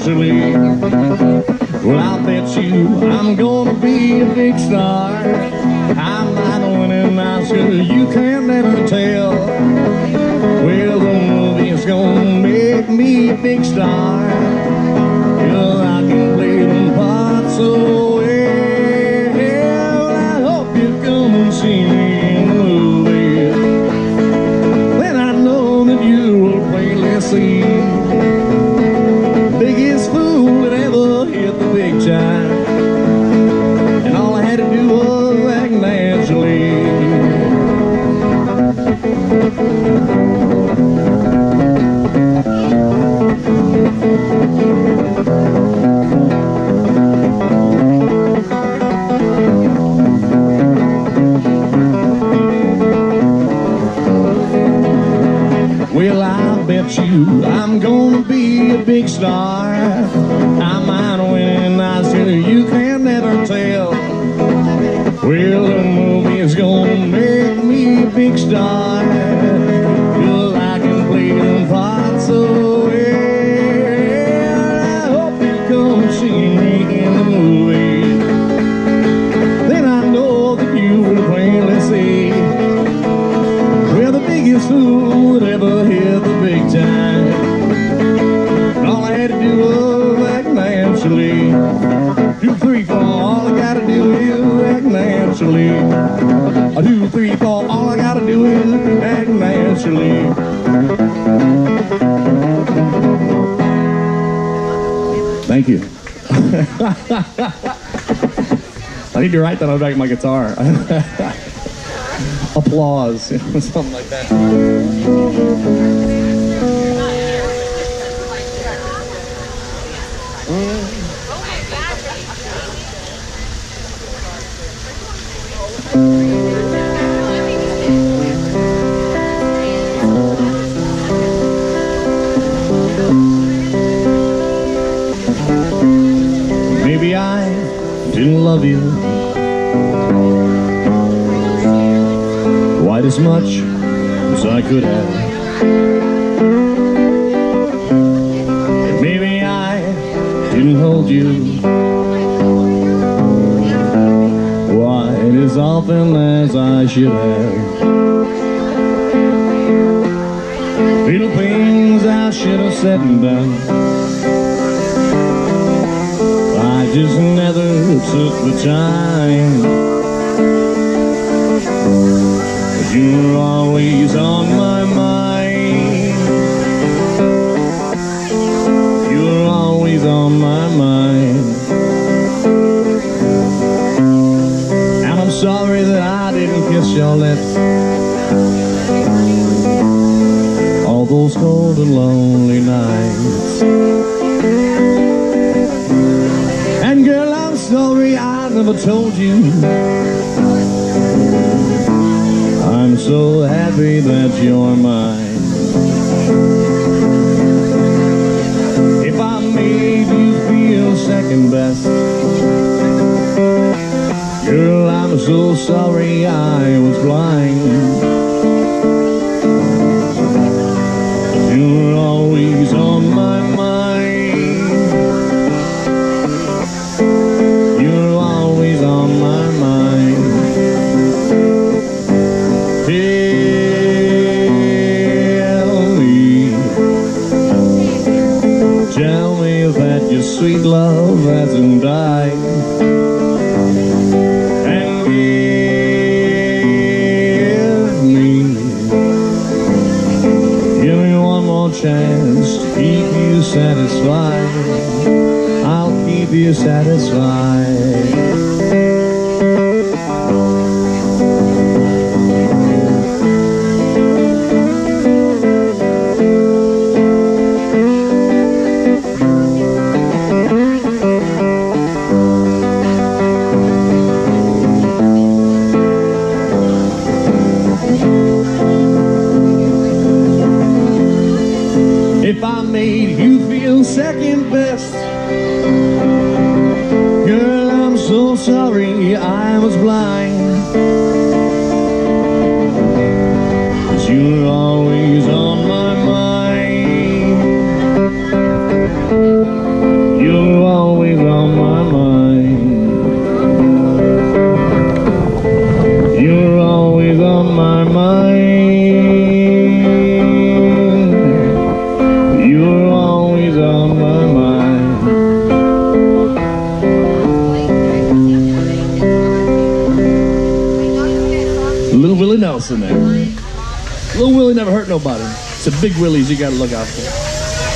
financially. Well, I'll bet you I'm gonna be a big star. I'm not winning, I'm sure you can never tell. Well, the movie's gonna make me a big star. Well, I can play them parts so well. I hope you come and see me in the movie. Then I know that you will plainly see biggest fool that ever hit the big time. And all I had to do was act naturally. Well, I bet you I'm gonna be a big star. I might win, I said you can never tell. Well, the movie's gonna make me a big star. Well, I can play them parts so well. I hope you come see me in the movie. Then I know that you will plainly see we're the biggest fool that ever hit the big time. And all I had to do was act naturally. 2, 3, 4, all I gotta do is act naturally. 2, 3, 4, all I gotta do is act naturally. Thank you. I need to write that on the back of my guitar. Applause, something like that. Maybe I didn't love you quite as much as I could have. Maybe I didn't hold you quite as often as I should have. Little things I should have said and done, I just never took the time. You're always on my mind. You're always on my mind. And I'm sorry that I didn't kiss your lips all those cold and lonely nights. And girl, I'm sorry I never told you I'm so happy that you're mine. If I made you feel second best, girl, I'm so sorry I was blind. You're always on my mind. You're always on my mind. Tell me that your sweet love hasn't died. And give me one more chance to keep you satisfied. I'll keep you satisfied. If I made you feel second best, girl, I'm so sorry I was blind. 'Cause you're always on my mind. hurt nobody. It's the big willies you gotta look out for.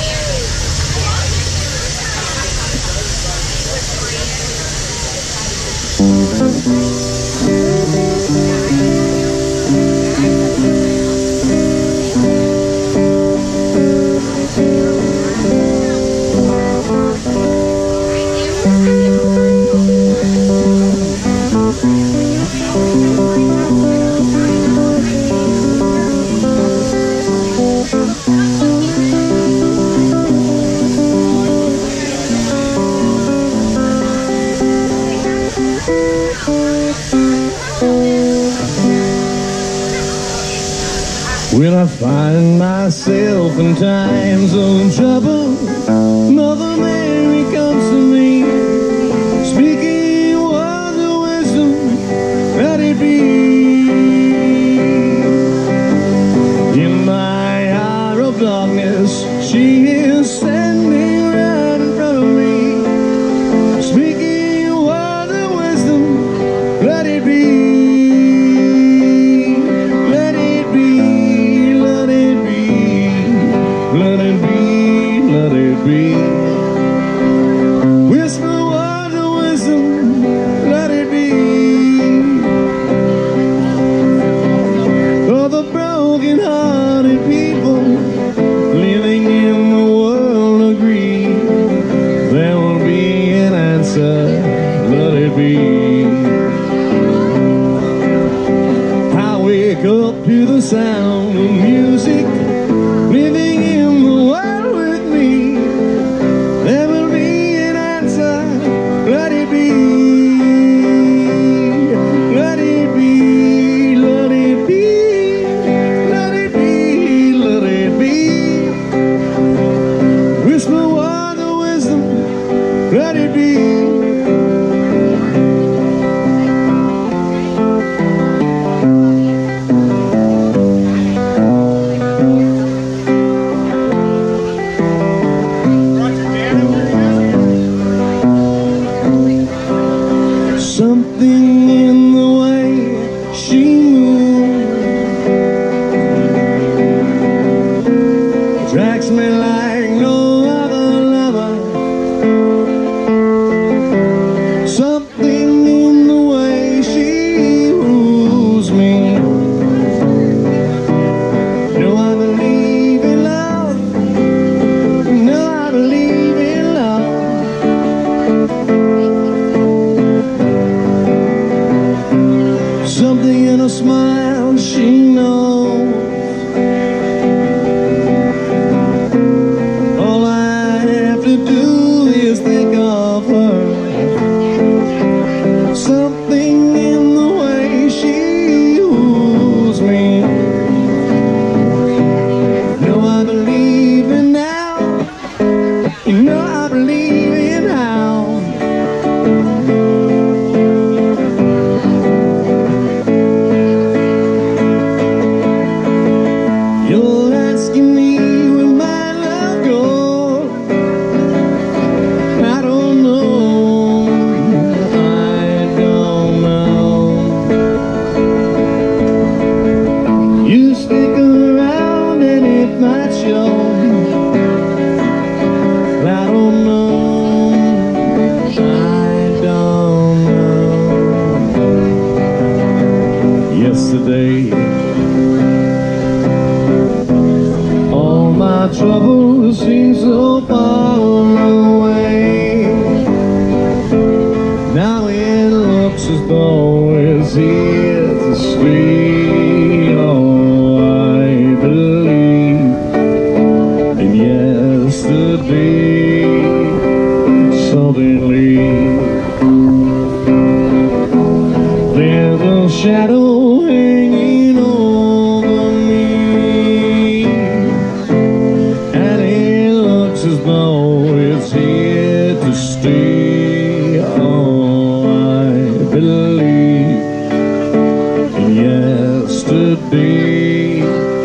When I find myself in times of trouble, Mother Mary comes to me, speaking words of wisdom, let it be. In my hour of darkness, she is standing right in front of me, speaking words of wisdom, let it be. Up to the sound of music, living in the world with me. There will be an answer, let it be. Let it be, let it be, let it be, let it be. Whisper words of wisdom, let it be. Something in the way she moves attracts me like no other lover. Something in the way she rules me. No, I believe in love. No, I believe in love. Something in her smile, she knows. All I have to do is think of her. Something in the way she woos me. No, I believe in now. You know I believe in how. You're asking me where my love goes. I don't know. I don't know. You stick around and it might show. I don't know. I don't know. Yesterday, my trouble seems so far away. Now it looks as though it's here to stay. Oh, I believe in yesterday. Suddenly, there's a shadow hanging over me. As though it's here to stay. Oh, I believe in yesterday.